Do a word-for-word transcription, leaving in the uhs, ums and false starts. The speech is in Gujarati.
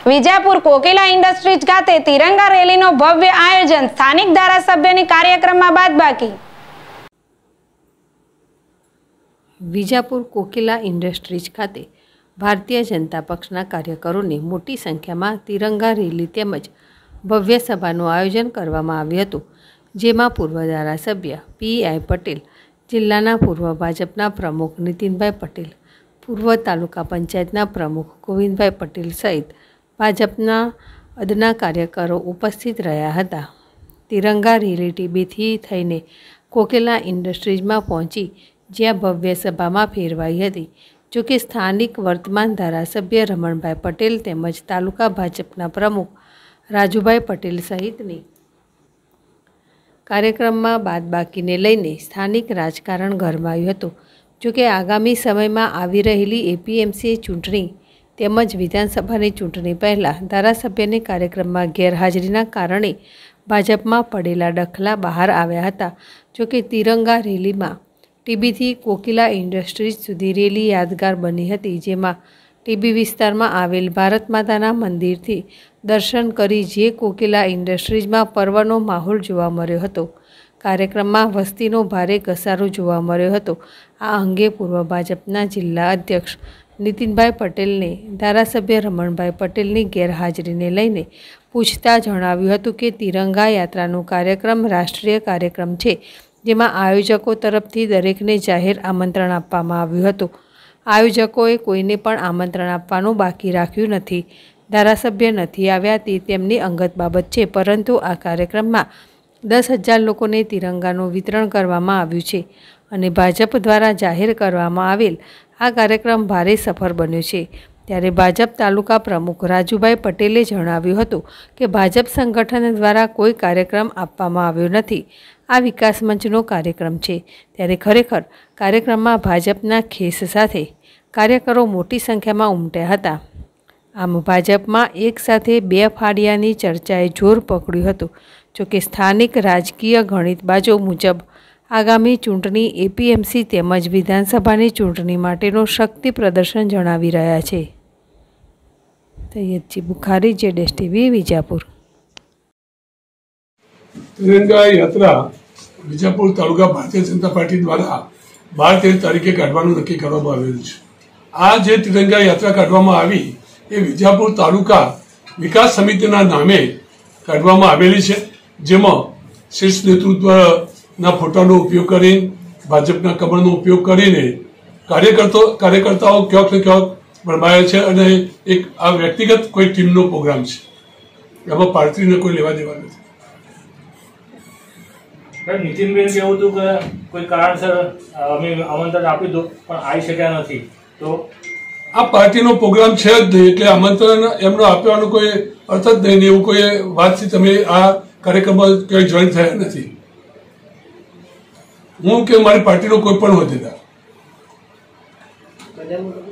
વિજાપુર કોકિલા ઇન્ડસ્ટ્રીઝ ખાતે તિરંગા રેલીનો ભવ્ય આયોજન, સ્થાનિક ધારાસભ્યની કાર્યક્રમમાં બાદબાકી। વિજાપુર કોકિલા ઇન્ડસ્ટ્રીઝ ખાતે ભારતીય જનતા પક્ષના કાર્યકરોની મોટી સંખ્યામાં તિરંગા રેલી તેમજ ભવ્ય સભાનું આયોજન કરવામાં આવ્યું હતું, જેમાં પૂર્વ ધારાસભ્ય પી આઈ પટેલ, જિલ્લાના પૂર્વ ભાજપના પ્રમુખ નીતિનભાઈ પટેલ, પૂર્વ તાલુકા પંચાયતના પ્રમુખ ગોવિંદભાઈ પટેલ સહિત ભાજપના અદના કાર્યકરો ઉપસ્થિત રહ્યા હતા। તિરંગા રેલી ટીબીથી થઈને કોકિલા ઇન્ડસ્ટ્રીઝમાં પહોંચી, જ્યાં ભવ્ય સભામાં ફેરવાઈ હતી। જોકે સ્થાનિક વર્તમાન ધારાસભ્ય રમણભાઈ પટેલ તેમજ તાલુકા ભાજપના પ્રમુખ રાજુભાઈ પટેલ સહિતની કાર્યક્રમમાં બાદબાકીને લઈને સ્થાનિક રાજકારણ ગરમાયું હતું। જોકે આગામી સમયમાં આવી રહેલી એપીએમસી ચૂંટણી તેમજ વિધાનસભાની ચૂંટણી પહેલાં ધારાસભ્યની કાર્યક્રમમાં ગેરહાજરીના કારણે ભાજપમાં પડેલા ડખલા બહાર આવ્યા હતા। જોકે તિરંગા રેલીમાં ટીબીથી કોકિલા ઇન્ડસ્ટ્રીઝ સુધી રેલી યાદગાર બની હતી, જેમાં ટીબી વિસ્તારમાં આવેલ ભારત માતાના મંદિરથી દર્શન કરી જે કોકિલા ઇન્ડસ્ટ્રીઝમાં પર્વનો માહોલ જોવા મળ્યો હતો। કાર્યક્રમમાં વસ્તીનો ભારે ઘસારો જોવા મળ્યો હતો। આ અંગે પૂર્વ ભાજપના જિલ્લા અધ્યક્ષ નીતિનભાઈ પટેલને ધારાસભ્ય રમણભાઈ પટેલની ગેરહાજરીને લઈને પૂછતા જણાવ્યું હતું કે તિરંગા યાત્રાનો કાર્યક્રમ રાષ્ટ્રીય કાર્યક્રમ છે, જેમાં આયોજકો તરફથી દરેકને જાહેર આમંત્રણ આપવામાં આવ્યું હતું। આયોજકોએ કોઈને પણ આમંત્રણ આપવાનું બાકી રાખ્યું નથી। ધારાસભ્ય નથી આવ્યા તે તેમની અંગત બાબત છે, પરંતુ આ કાર્યક્રમમાં દસ હજાર લોકોને તિરંગાનું વિતરણ કરવામાં આવ્યું છે અને ભાજપ દ્વારા જાહેર કરવામાં આવેલ આ કાર્યક્રમ ભારે સફળ બન્યો છે। ત્યારે ભાજપ તાલુકા પ્રમુખ રાજુભાઈ પટેલે જણાવ્યું હતું કે ભાજપ સંગઠન દ્વારા કોઈ કાર્યક્રમ આપવામાં આવ્યો નથી, આ વિકાસ મંચનો કાર્યક્રમ છે। ત્યારે ખરેખર કાર્યક્રમમાં ભાજપના ખેસ સાથે કાર્યકરો મોટી સંખ્યામાં ઉમટ્યા હતા। આમ ભાજપમાં એક સાથે બે ફાળિયાની ચર્ચાએ જોર પકડ્યું હતું। જોકે સ્થાનિક રાજકીય ગણિતબાજો મુજબ આગામી ચૂંટણી એપીએમસી તેમજ વિધાનસભાની ચૂંટણી માટેનો શક્તિ પ્રદર્શન જણાવી રહ્યા છે। તૈયબજી બુખારી, જેડેશ ટીવી, વિજાપુર। તિરંગા યાત્રા વિજાપુર તાલુકા ભારતીય જનતા પાર્ટી દ્વારા બાર તેર તારીખે કાઢવાનું નક્કી કરવામાં આવેલું છે। આ જે તિરંગા યાત્રા કાઢવામાં આવી એ વિજાપુર તાલુકા વિકાસ સમિતિના નામે કાઢવામાં આવેલી છે, જેમાં શીર્ષ નેતૃત્વના ફોટાનો ઉપયોગ કરી, ભાજપના કમળનો ઉપયોગ કરીને કાર્યકર્તાઓ કાર્યકર્તાઓ ક્યાંક ને ક્યાંક ભરમાયા છે અને એક આ વ્યક્તિગત કોઈ ટીમનો પ્રોગ્રામ છે, એમાં પાર્ટીને કોઈ લેવા દેવા નથી। નીતિનબેન કેવું હતું કે કોઈ કારણસર અમે આમંત્રણ આપ્યું હતું પણ આવી શક્યા નથી, તો આ પાર્ટીનો પ્રોગ્રામ છે જ નહીં, એટલે આમંત્રણ એમનો આપવાનો કોઈ અર્થ જ નહીં। એવું કોઈ વાતથી તમે આ કાર્યક્રમમાં ક્યાંય જોઈન થયા નથી। હું કે મારી પાર્ટીનો કોઈ પણ હોદ્દેદાર